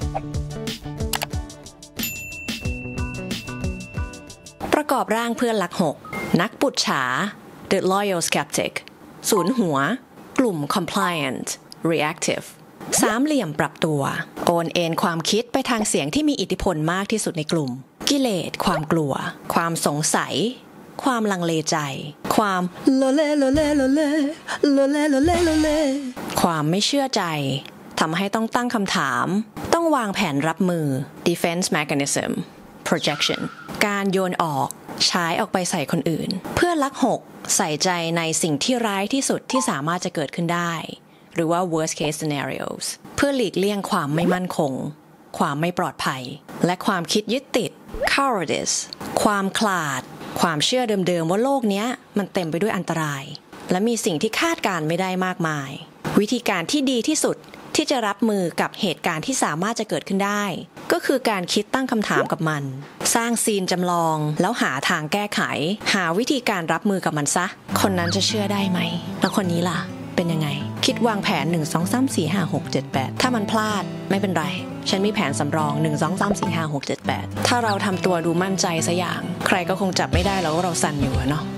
ประกอบร่างเพื่อนรัก6นักปุจฉา The Loyal Skeptic ศูนย์หัวกลุ่ม Compliant Reactive สามเหลี่ยมปรับตัวโอนเอ็นความคิดไปทางเสียงที่มีอิทธิพลมากที่สุดในกลุ่มกิเลสความกลัวความสงสัยความลังเลใจความโลเลโลเลโลเลโลเลโลเลโลเลความไม่เชื่อใจทำให้ต้องตั้งคำถามต้องวางแผนรับมือ defense mechanism projection การโยนออกใช้ออกไปใส่คนอื่นเพื่อลัก6ใส่ใจในสิ่งที่ร้ายที่สุดที่สามารถจะเกิดขึ้นได้หรือว่า worst case scenarios เพื่อหลีกเลี่ยงความไม่มั่นคงความไม่ปลอดภัยและความคิดยึดติด cowardice ความขลาดความเชื่อเดิมๆว่าโลกนี้มันเต็มไปด้วยอันตรายและมีสิ่งที่คาดการไม่ได้มากมายวิธีการที่ดีที่สุดที่จะรับมือกับเหตุการณ์ที่สามารถจะเกิดขึ้นได้ก็คือการคิดตั้งคำถามกับมันสร้างซีนจำลองแล้วหาทางแก้ไขหาวิธีการรับมือกับมันซะคนนั้นจะเชื่อได้ไหมแล้วคนนี้ล่ะเป็นยังไงคิดวางแผน1 2 3 4 5 6 7 8ถ้ามันพลาดไม่เป็นไรฉันมีแผนสำรอง1 2 3 4 5 6 7 8ถ้าเราทำตัวดูมั่นใจซะอย่างใครก็คงจับไม่ได้แล้วว่าเราสั่นอยู่เนาะ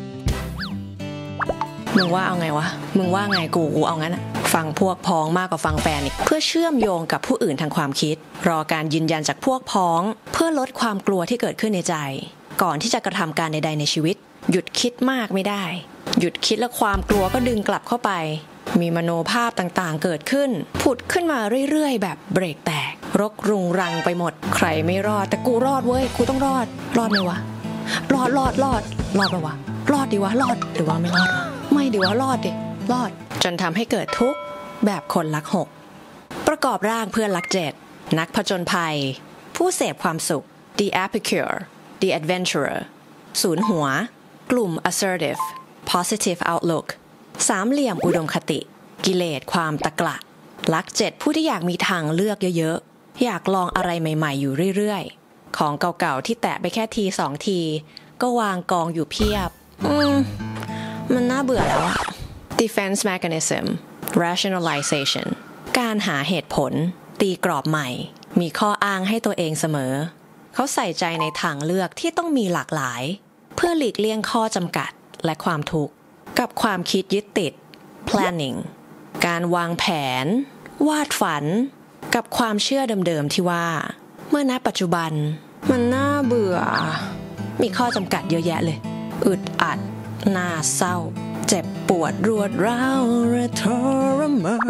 มึงว่าเอาไงวะมึงว่าไงกูเอางั้นอะฟังพวกพ้องมากกว่าฟังแฟนอีกเพื่อเชื่อมโยงกับผู้อื่นทางความคิดรอการยืนยันจากพวกพ้องเพื่อลดความกลัวที่เกิดขึ้นในใจก่อนที่จะกระทำการใดๆในชีวิตหยุดคิดมากไม่ได้หยุดคิดแล้วความกลัวก็ดึงกลับเข้าไปมีมโนภาพต่างๆเกิดขึ้นผุดขึ้นมาเรื่อยๆแบบเบรกแตกรกรุงรังไปหมดใครไม่รอดแต่กูรอดเว้ยกูต้องรอดไหมวะรอดปะวะรอดดิวะรอดหรือว่าไม่รอดไม่ดิวะรอดดิรอดจนทำให้เกิดทุกข์แบบคนรัก6ประกอบร่างเพื่อนรัก7นักผจญภัยผู้เสพความสุข The Epicure The Adventurer ศูนย์หัวกลุ่ม Assertive Positive Outlook สามเหลี่ยมอุดมคติกิเลสความตะกละรัก7ผู้ที่อยากมีทางเลือกเยอะๆอยากลองอะไรใหม่ๆอยู่เรื่อยๆของเก่าๆที่แตะไปแค่ที2ทีก็วางกองอยู่เพียบมันน่าเบื่อแล้วอะ Defense Mechanism Rationalization การหาเหตุผลตีกรอบใหม่มีข้ออ้างให้ตัวเองเสมอเขาใส่ใจในทางเลือกที่ต้องมีหลากหลายเพื่อหลีกเลี่ยงข้อจำกัดและความทุกข์กับความคิดยึดติด planning การวางแผนวาดฝันกับความเชื่อเดิมๆที่ว่าเมื่อณปัจจุบันมันน่าเบื่อมีข้อจำกัดเยอะแยะเลยอึดอัดน่าเศร้าเจ็บปวดรวดร้าวและทรมาน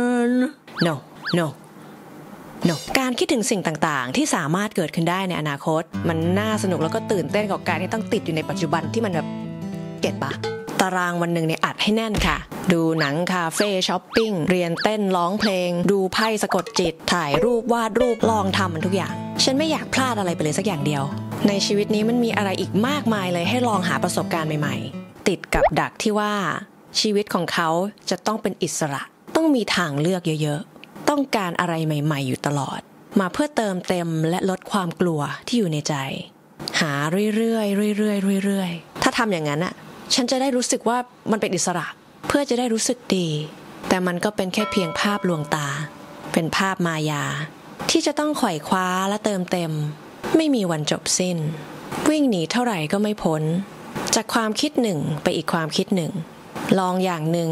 no การคิดถึงสิ่งต่างๆที่สามารถเกิดขึ้นได้ในอนาคตมันน่าสนุกแล้วก็ตื่นเต้นกับการที่ต้องติดอยู่ในปัจจุบันที่มันแบบเก็ตปะตารางวันหนึ่งเนี่ยอัดให้แน่นค่ะดูหนังคาเฟ่ช้อปปิ้งเรียนเต้นร้องเพลงดูไพ่สะกดจิตถ่ายรูปวาดรูปลองทำมันทุกอย่างฉันไม่อยากพลาดอะไรไปเลยสักอย่างเดียวในชีวิตนี้มันมีอะไรอีกมากมายเลยให้ลองหาประสบการณ์ใหม่ๆติดกับดักที่ว่าชีวิตของเขาจะต้องเป็นอิสระต้องมีทางเลือกเยอะๆต้องการอะไรใหม่ๆอยู่ตลอดมาเพื่อเติมเต็มและลดความกลัวที่อยู่ในใจหาเรื่อยๆถ้าทำอย่างนั้นอะฉันจะได้รู้สึกว่ามันเป็นอิสระเพื่อจะได้รู้สึกดีแต่มันก็เป็นแค่เพียงภาพลวงตาเป็นภาพมายาที่จะต้องไขว่คว้าและเติมเต็มไม่มีวันจบสิ้นวิ่งหนีเท่าไหร่ก็ไม่พ้นจากความคิดหนึ่งไปอีกความคิดหนึ่งลองอย่างหนึ่ง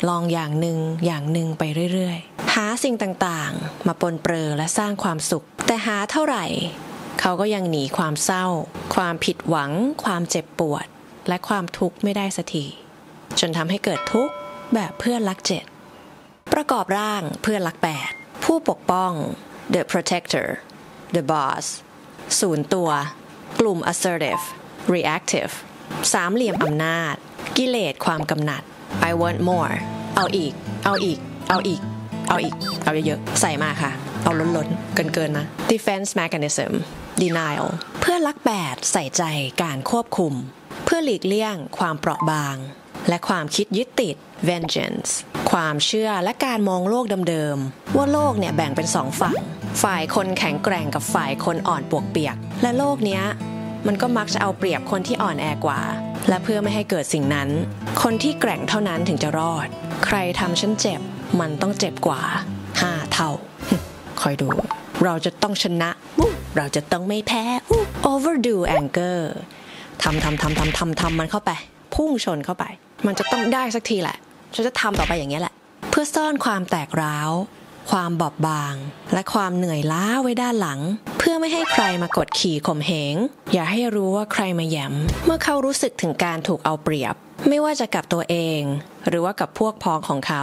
ไปเรื่อยๆหาสิ่งต่างๆมาปนเปื้อและสร้างความสุขแต่หาเท่าไหร่เขาก็ยังหนีความเศร้าความผิดหวังความเจ็บปวดและความทุกข์ไม่ได้สักทีจนทำให้เกิดทุกข์แบบเพื่อนรัก7ประกอบร่างเพื่อนรัก8ผู้ปกป้อง The Protector The Boss ศูนย์ตัวกลุ่ม Assertive Reactive สามเหลี่ยมอำนาจกิเลสความกำหนัด I want more เอาอีกเอาเยอะๆใส่มาค่ะเอาล้นๆเกินนะ Defense Mechanism Denial เพื่อนรัก8ใส่ใจการควบคุมเพื่อหลีกเลี่ยงความเปราะบางและความคิดยึดติด vengeance ความเชื่อและการมองโลกเดิมๆว่าโลกเนี่ยแบ่งเป็น2ฝั่งฝ่ายคนแข็งแกร่งกับฝ่ายคนอ่อนปวกเปียกและโลกเนี้ยมันก็มักจะเอาเปรียบคนที่อ่อนแอกว่าและเพื่อไม่ให้เกิดสิ่งนั้นคนที่แกร่งเท่านั้นถึงจะรอดใครทำฉันเจ็บมันต้องเจ็บกว่า5 เท่าคอยดูเราจะต้องชนะเราจะต้องไม่แพ้ overdo anger ทำมันเข้าไปพุ่งชนเข้าไปมันจะต้องได้สักทีแหละฉันจะทำต่อไปอย่างนี้แหละเพื่อซ่อนความแตกร้าวความบอบบางและความเหนื่อยล้าไว้ด้านหลังเพื่อไม่ให้ใครมากดขี่ข่มเหงอย่าให้รู้ว่าใครมาแย้มเมื่อเขารู้สึกถึงการถูกเอาเปรียบไม่ว่าจะกับตัวเองหรือว่ากับพวกพ้องของเขา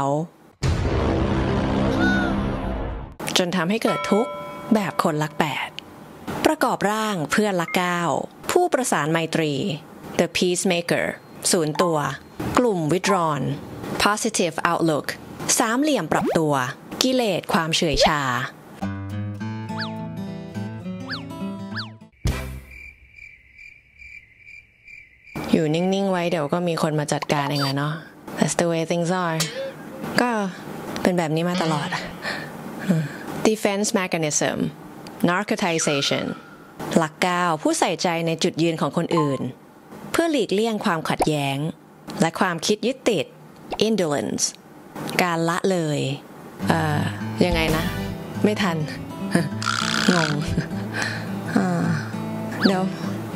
จนทำให้เกิดทุกข์แบบคนรัก8ประกอบร่างเพื่อนรัก9ผู้ประสานไมตรี The Peacemaker ศูนย์ตัวกลุ่ม Withdrawn Positive Outlook สามเหลี่ยมปรับตัวกิเลสความเฉื่อยชาอยู่นิ่งๆไว้เดี๋ยวก็มีคนมาจัดการเองอะเนาะ That's the way things are ก็เป็นแบบนี้มาตลอดDefense Mechanism Narcotization หลัก9ผู้ใส่ใจในจุดยืนของคนอื่นเพื่อหลีกเลี่ยงความขัดแย้งและความคิดยึดติด Indolence การละเลยยังไงนะไม่ทัน งงเดี๋ยว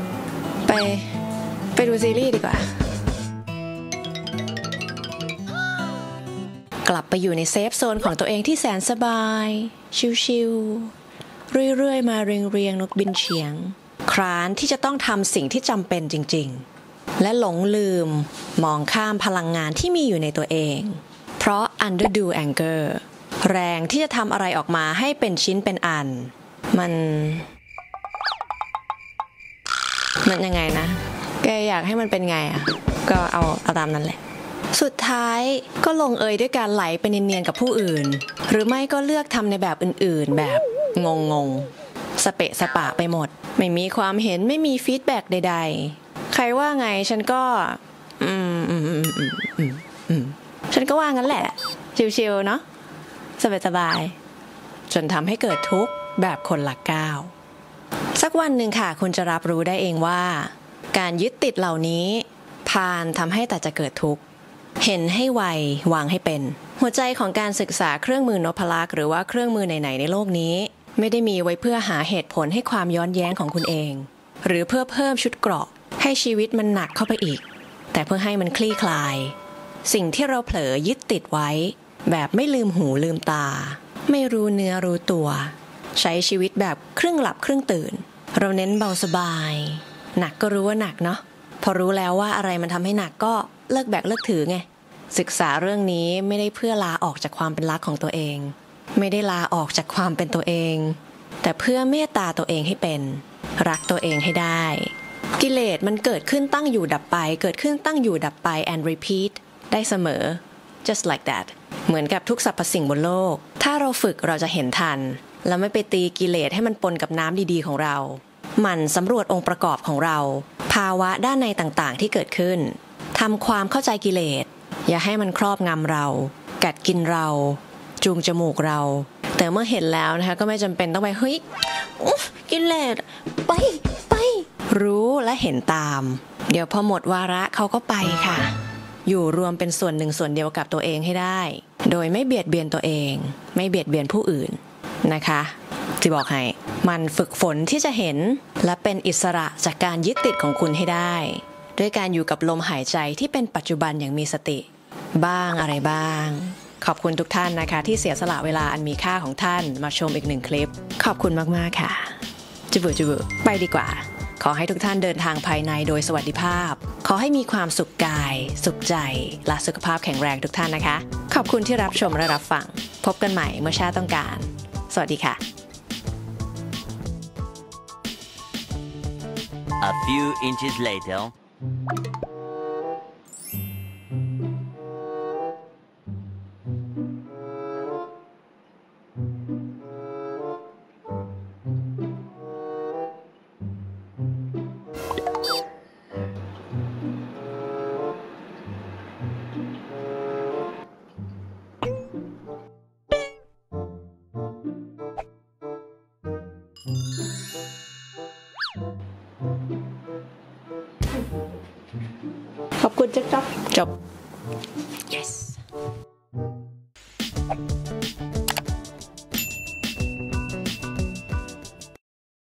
ไปดูซีรีส์ดีกว่ากลับไปอยู่ในเซฟโซนของตัวเองที่แสนสบายชิลๆเรื่อยๆมาเรียงๆนกบินเฉียงคร้านที่จะต้องทำสิ่งที่จำเป็นจริงๆและหลงลืมมองข้ามพลังงานที่มีอยู่ในตัวเองเพราะ underdo anger แรงที่จะทำอะไรออกมาให้เป็นชิ้นเป็นอันมันยังไงนะแกอยากให้มันเป็นไงก็เอาตามนั้นแหละสุดท้ายก็ลงเอยด้วยการไหลไปเนียนๆกับผู้อื่นหรือไม่ก็เลือกทำในแบบอื่นๆแบบงงสเปะสปะไปหมดไม่มีความเห็นไม่มีฟีดแบ็กใดๆใครว่าไงฉันก็ฉันก็ว่างั้นแหละชิวๆเนาะสบายๆจนทำให้เกิดทุกข์แบบคนหลัก9สักวันหนึ่งค่ะคุณจะรับรู้ได้เองว่าการยึดติดเหล่านี้พาลทำให้แต่จะเกิดทุกข์เห็นให้ไววางให้เป็นหัวใจของการศึกษาเครื่องมือนพลักษ์หรือว่าเครื่องมือไหนๆในโลกนี้ไม่ได้มีไว้เพื่อหาเหตุผลให้ความย้อนแย้งของคุณเองหรือเพื่อเพิ่มชุดเกราะให้ชีวิตมันหนักเข้าไปอีกแต่เพื่อให้มันคลี่คลายสิ่งที่เราเผลอยึดติดไว้แบบไม่ลืมหูลืมตาไม่รู้เนื้อรู้ตัวใช้ชีวิตแบบครึ่งหลับครึ่งตื่นเราเน้นเบาสบายหนักก็รู้ว่าหนักเนาะพอรู้แล้วว่าอะไรมันทำให้หนักก็เลิกแบกเลิกถือไงศึกษาเรื่องนี้ไม่ได้เพื่อลาออกจากความเป็นรักของตัวเองไม่ได้ลาออกจากความเป็นตัวเองแต่เพื่อเมตตาตัวเองให้เป็นรักตัวเองให้ได้กิเลสมันเกิดขึ้นตั้งอยู่ดับไปเกิดขึ้นตั้งอยู่ดับไป and repeat ได้เสมอ just like that เหมือนกับทุกสรรพสิ่งบนโลกถ้าเราฝึกเราจะเห็นทันแล้วไม่ไปตีกิเลสให้มันปนกับน้ำดีๆของเราหมั่นสำรวจองค์ประกอบของเราภาวะด้านในต่างๆที่เกิดขึ้นทำความเข้าใจกิเลสอย่าให้มันครอบงำเรากัดกินเราจูงจมูกเราแต่เมื่อเห็นแล้วนะคะก็ไม่จำเป็นต้องไปเฮ้ยกิเลสไปรู้และเห็นตามเดี๋ยวพอหมดวาระเขาก็ไปค่ะอยู่รวมเป็นส่วนหนึ่งส่วนเดียวกับตัวเองให้ได้โดยไม่เบียดเบียนตัวเองไม่เบียดเบียนผู้อื่นนะคะจะบอกให้มันฝึกฝนที่จะเห็นและเป็นอิสระจากการยึดติดของคุณให้ได้ด้วยการอยู่กับลมหายใจที่เป็นปัจจุบันอย่างมีสติบ้างอะไรบ้างขอบคุณทุกท่านนะคะที่เสียสละเวลาอันมีค่าของท่านมาชมอีก1คลิปขอบคุณมากๆค่ะจุบุไปดีกว่าขอให้ทุกท่านเดินทางภายในโดยสวัสดิภาพขอให้มีความสุขกายสุขใจและสุขภาพแข็งแรงทุกท่านนะคะขอบคุณที่รับชมและรับฟังพบกันใหม่เมื่อชาติต้องการสวัสดีค่ะ A few inches later ขอบคุณจบ